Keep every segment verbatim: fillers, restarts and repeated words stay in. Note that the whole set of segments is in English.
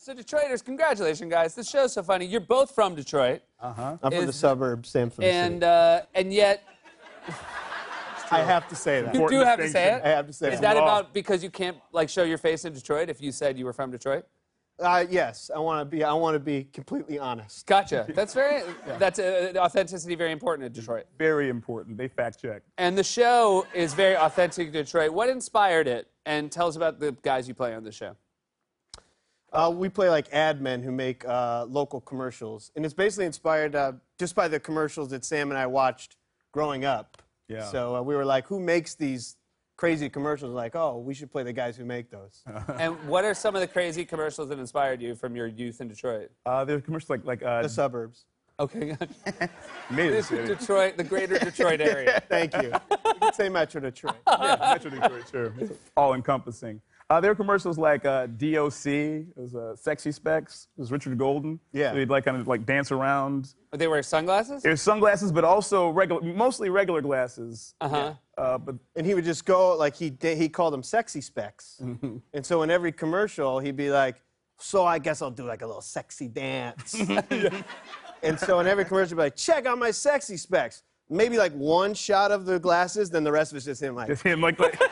So Detroiters, congratulations, guys. This show's so funny. You're both from Detroit. Uh-huh. I'm from Is- the suburbs, Sam from the And, city. uh, and yet, I have to say that. you do have to say it. I have to say Is it. that Law. about because you can't, like, show your face in Detroit if you said you were from Detroit? Uh, yes, I want to be. I want to be completely honest. Gotcha. That's very, that's uh, authenticity very important in Detroit. Very important. They fact check. And the show is very authentic to Detroit. What inspired it? And tell us about the guys you play on the show. Uh, we play like ad men who make uh, local commercials, and it's basically inspired uh, just by the commercials that Sam and I watched growing up. Yeah. So uh, we were like, who makes these crazy commercials? Like, oh, we should play the guys who make those. And what are some of the crazy commercials that inspired you from your youth in Detroit? Uh, there's commercials like like uh, The suburbs. Okay. made This it. is Detroit, the greater Detroit area. Thany you. You could say Metro Detroit. Yeah, Metro Detroit, sure. It's all encompassing. Uh, there were commercials like uh, D O C. It was uh, Sexy Specs. It was Richard Golden. Yeah. So he'd like kind of like dance around. They wear sunglasses? There's sunglasses, but also regular, mostly regular glasses. Uh-huh. Uh, but And he would just go, like, he, he called them sexy specs. And so in every commercial, he'd be like, so I guess I'll do like a little sexy dance. And so in every commercial, he'd be like, check out my sexy specs. Maybe like one shot of the glasses, then the rest of it's just him like, just him like. like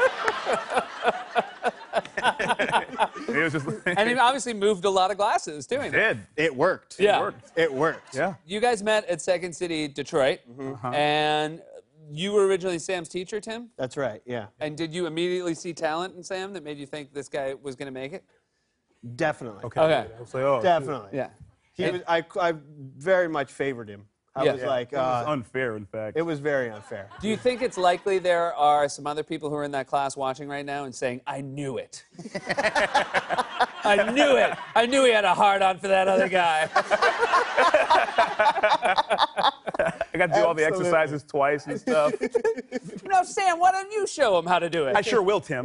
it was just. And he obviously moved a lot of glasses doing that. did. it worked. Yeah. It worked. It worked. Yeah. You guys met at Second City, Detroit, Uh-huh. and you were originally Sam's teacher, Tim? That's right, yeah. And did you immediately see talent in Sam that made you think this guy was going to make it? Definitely. Okay. Okay. I was like, oh. Definitely. Yeah. He was, I, I very much favored him. I Yeah. was Yeah. like, It was uh, unfair, in fact. it was very unfair. Do you think it's likely there are some other people who are in that class watching right now and saying, I knew it? I knew it. I knew he had a hard-on for that other guy. I got to do all the Absolutely. exercises twice and stuff. No, Sam, why don't you show him how to do it? I sure will, Tim.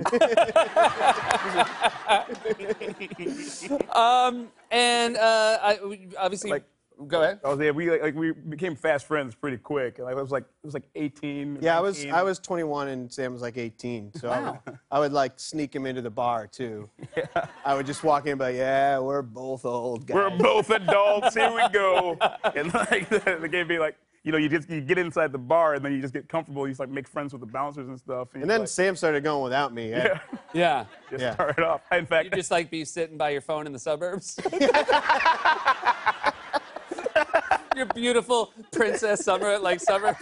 Um, and uh, I, obviously, Like- go ahead. I was there. We like, like we became fast friends pretty quick. Like I was like it was like eighteen. Yeah, I was nineteen. I was twenty-one and Sam was like eighteen. So I, Wow. would, I would like sneak him into the bar too. I would just walk in and be like, yeah, we're both old guys. We're both adults. Here we go. And like the, the game be like, you know, you just you get inside the bar and then you just get comfortable. You just like make friends with the bouncers and stuff. And you, then like, Sam started going without me. yeah, Yeah. just Yeah. start it off. In fact, You just like be sitting by your phone in the suburbs. Your beautiful Princess Summer, like summer.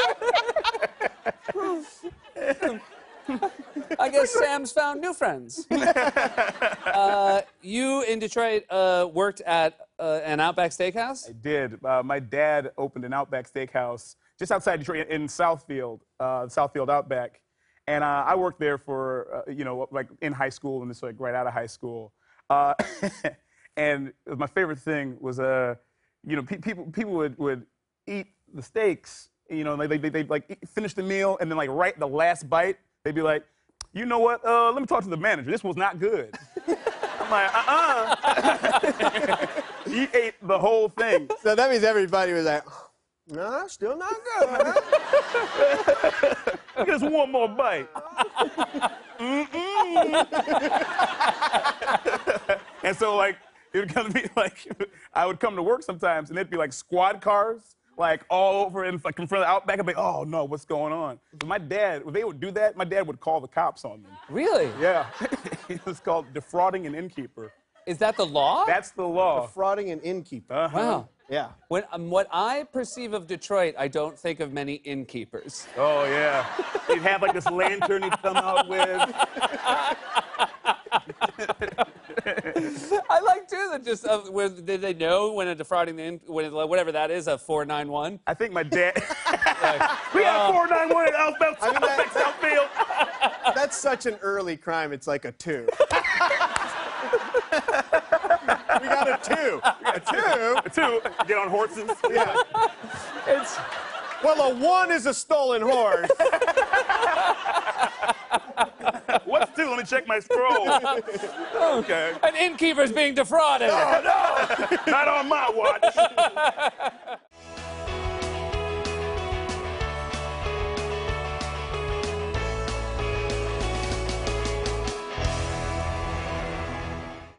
I guess Sam's found new friends. Uh, you in Detroit uh, worked at uh, an Outback Steakhouse? I did. Uh, my dad opened an Outback Steakhouse just outside Detroit in Southfield, uh, Southfield Outback, and uh, I worked there for uh, you know like in high school and just like right out of high school. Uh, and my favorite thing was uh, you know pe- people people would would eat the steaks, you know, they they they like eat, finish the meal and then like right the last bite they'd be like, you know what? Uh, let me talk to the manager. This was not good. I'm like, uh-uh. He ate the whole thing. So that means everybody was like, nah, still not good. Huh? Just one more bite. Mm-mm. And so, like, it would come to be like, I would come to work sometimes, and there'd be like squad cars, like all over in, like, in front of the Outback. I'd be like, oh no, what's going on? So my dad, when they would do that, my dad would call the cops on them. Really? Yeah, it was called defrauding an innkeeper. Is that the law? That's the law. Frauding an innkeeper. Uh-huh. Wow. Yeah. When, um, what I perceive of Detroit, I don't think of many innkeepers. Oh yeah. He'd have like this lantern he'd come out with. I like too that just uh, where did they know when a defrauding the in, when it, whatever that is a four nine one. I think my dad. We have four nine one at Outback I mean, that- Southfield. That's such an early crime, it's like a two. We got a two. A two? Two, get on horses. Yeah. It's Well, a one is a stolen horse. What's two? Let me check my scroll. Okay. an innkeeper's being defrauded. Oh no! Not on my watch.